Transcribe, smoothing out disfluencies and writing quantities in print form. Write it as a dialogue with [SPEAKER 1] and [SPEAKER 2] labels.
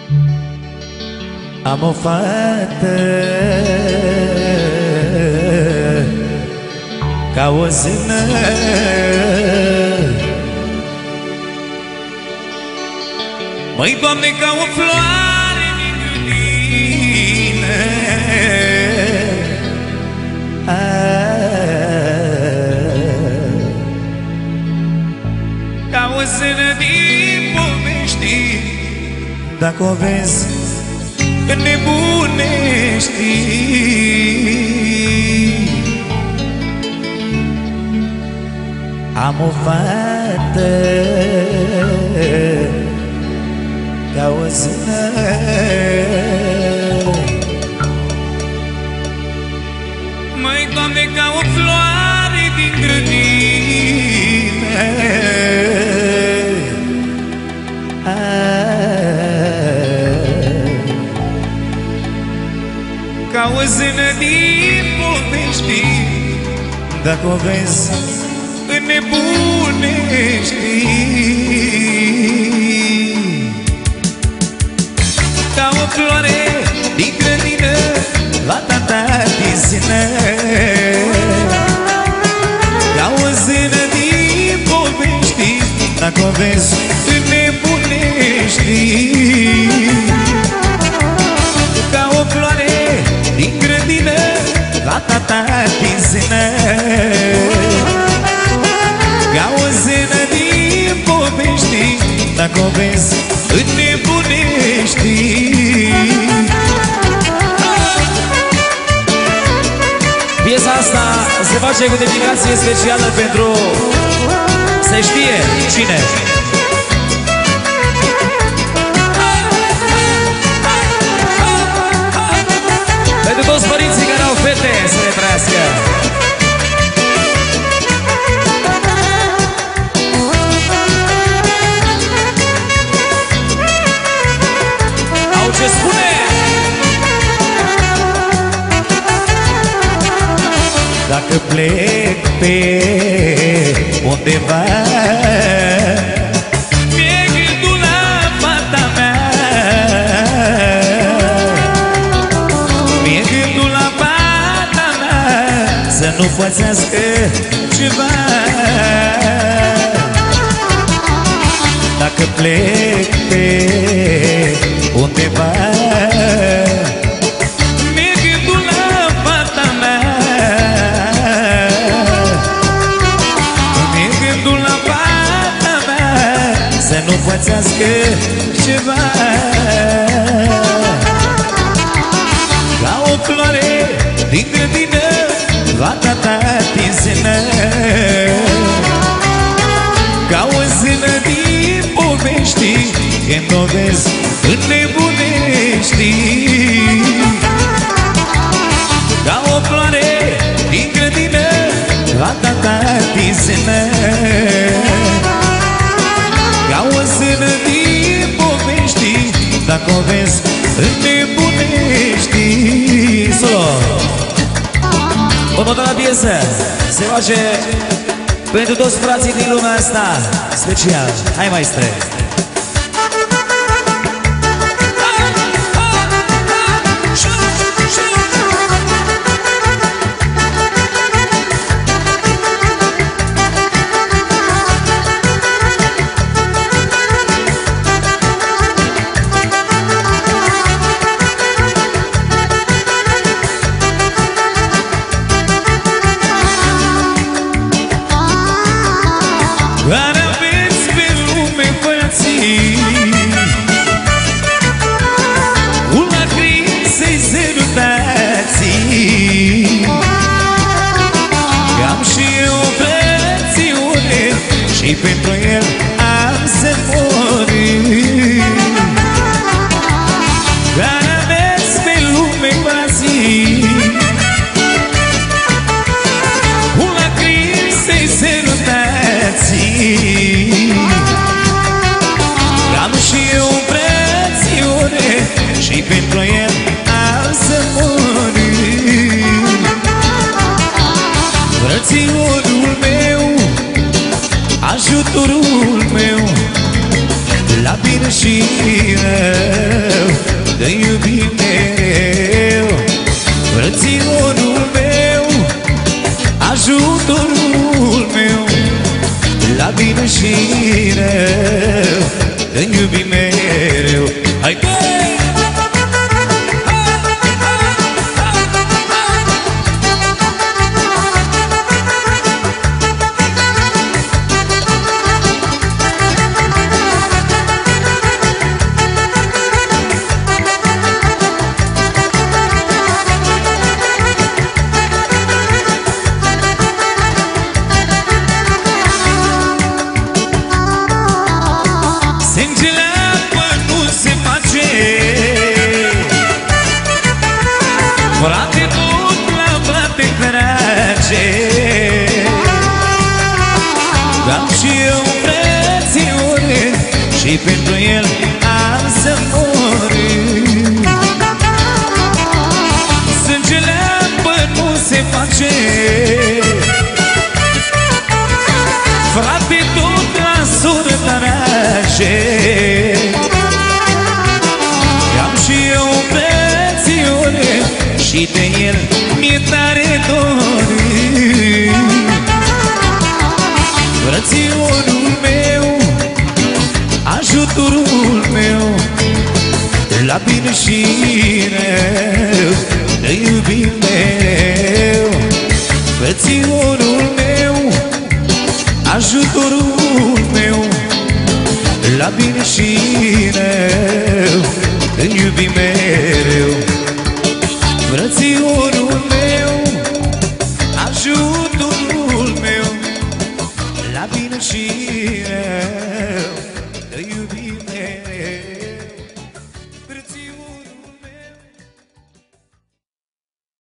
[SPEAKER 1] Am o fată ca o zână, măi, Doamne, ca o floare din grădină, ca o zână din povești. Dacă o vezi, nebunești. Am o fată ca o zână, măi, Doamne, ca o floare din grădină, ca o zână din povești. Dacă o vezi, înnebunești. Ca o floare din grădină, la tata din zină, ca o zână din povești. Dacă o vezi, înnebunești. Ca o floare din grădină, la tata din zină, ca o zână din povești. Dacă o vezi, înnebunești.
[SPEAKER 2] Piesa asta se face cu dedicație specială pentru se știe cine. Pentru toți părinții care au fete, să le trăiască. Au ce spune?
[SPEAKER 1] Dacă plec pe undeva, mi-e gândul la fata mea, mi-e gândul la fata mea, să nu pățească ceva. Dacă plec pe undeva, mi-e gândul la fata mea, mi-e gândul la fata mea, să nu pățească ceva. Ca o floare din grădină, la tata din zină, ca o zână din povești. Când o vezi, înnebunești. Ca o floare din grădină, la tata din zină, ca o zână din povești. Dacă o vezi, înnebunești.
[SPEAKER 2] Solo. Următoarea piesă se face pentru toți frații din lumea asta special. Hai, maestre!
[SPEAKER 1] Care aveți pe lume, băieții, un lacrim să-i zărutați. Am și eu o frățiune și pentru el am să mori. Care aveți pe lume, băieții, un lacrim să-i zărutați. Am și eu o frățiune și pentru el am să mori. Frățiorul meu, ajutorul meu, la bine și rău. te iubim mereu. Frățiorul meu, ajutorul meu, la bine și rău, te iubim mereu. Hai că! Sângele apă nu se face, frate tot la frate trage. Am și eu frățiune și pentru el am să mor. Sângele apă nu se face, frate tot la sură trage. Am și eu frățiune și de el mi-e tare dor. Frățiorul meu, ajutorul meu, la bine și rău, te iubim mereu. Frățiorul meu, ajutorul meu, la bine și rău, te iubim mereu. Frățiorul meu, ajutorul meu, la bine și rău, te iubim mereu. Frățiorul